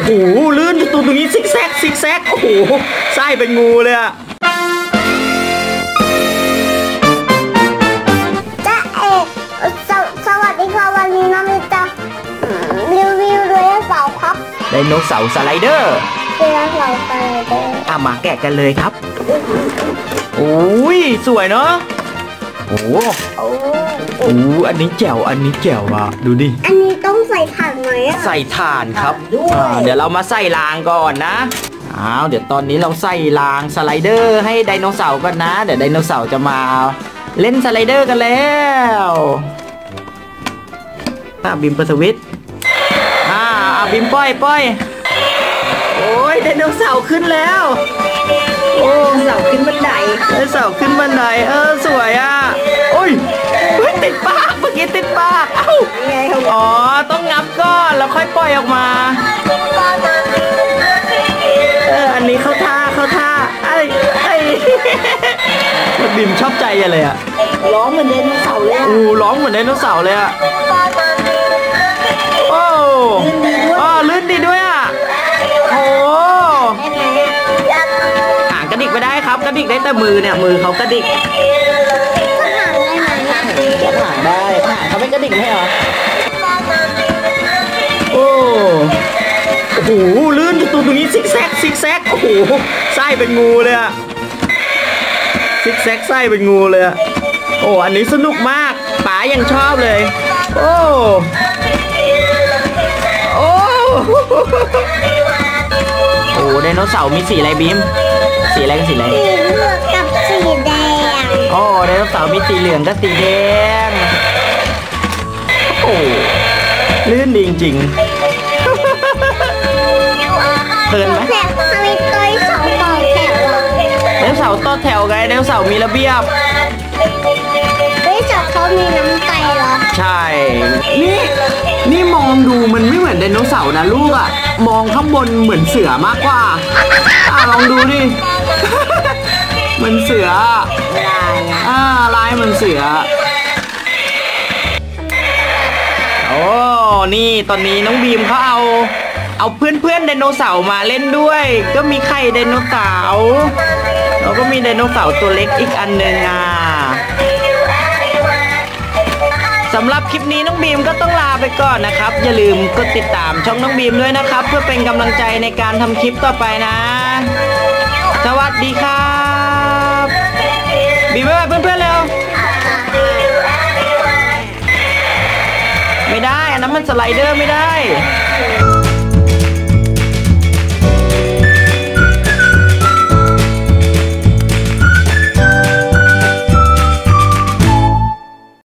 โหลื่นตรงนี้ซิกแซกโอ้โหไส้เป็นงูเลยอะจ้าสวัสดีค่ะวันนี้น้องมิจะรีวิวไดโนเสาร์ครับไดโนเสาร์สไลเดอร์ไดโนเสาร์สไลเดอร์มาแกะกันเลยครับโอ้ยสวยเนาะโอ้อันนี้แจ๋วอ่ะดูดิอันนี้ต้องใส่ถ่านไหมใส่ถ่านครับเดี๋ยวเรามาใส่รางก่อนนะเดี๋ยวตอนนี้เราใส่รางสไลเดอร์ให้ไดโนเสาร์กันนะเดี๋ยวไดโนเสาร์จะมาเล่นสไลเดอร์กันแล้วบิมเปิดสวิตช์บิมปล่อยโอ้ยไดโนเสาร์ขึ้นแล้วโอ้เสาขึ้นบันไดเสาขึ้นบันไดสวยอ่ะโอ้ยติดปากเมื่อกี้ติดปากต้องงับก่อนแล้วค่อยปล่อยออกมาอันนี้เข้าท่าไอ้บิมชอบใจเลยอ่ะร้องเหมือนไดโนเสาร์เลยร้องเหมือนไดโนเสาร์เลยอ่ะลื่นดีด้วยอ่ะโอ้หางกระดิกไปได้ครับกระดิกได้แต่มือเนี่ยมือเขากระดิกหางได้หางเขาไม่กระดิกไม่เหรอโอ้โหลื่นตรงนี้ซิกแซกโอ้โหไส้เป็นงูเลยอะซิกแซกไส้เป็นงูเลยอะอันนี้สนุกมากป๋ายังชอบเลยโอ้ไดโนเสาร์มีสีอะไรบีมสีอะไรกับสีอะไรสีเหลืองกับสีแดงไดโนเสาร์มีสีเหลืองกับสีแดงลื่นดีจริงเพลินไหมทำไมตัวเสาต่อแถวไดโนเสาร์ต่อแถวไงไดโนเสาร์มีระเบียบไดโนเสาร์เขามีน้ำใจเหรอใช่นี่มองดูมันไม่เหมือนไดโนเสาร์นะลูกอ่ะมองข้างบนเหมือนเสือมากกว่าลองดูดิมันเสือลายมันเสือนี่ตอนนี้น้องบีมเขาเอาเพื่อนไดโนเสาร์มาเล่นด้วยก็มีไข่ไดโนเสาร์แล้วก็มีไดโนเสาร์ตัวเล็กอีกอันหนึ่งสำหรับคลิปนี้น้องบีมก็ต้องลาไปก่อนนะครับอย่าลืมกดติดตามช่องน้องบีมด้วยนะครับเพื่อเป็นกำลังใจในการทำคลิปต่อไปนะสวัสดีครับบีมบ๊ายบายเพื่อนๆเร็วไม่ได้อันนั้นมันสไลเดอร์ไม่ได้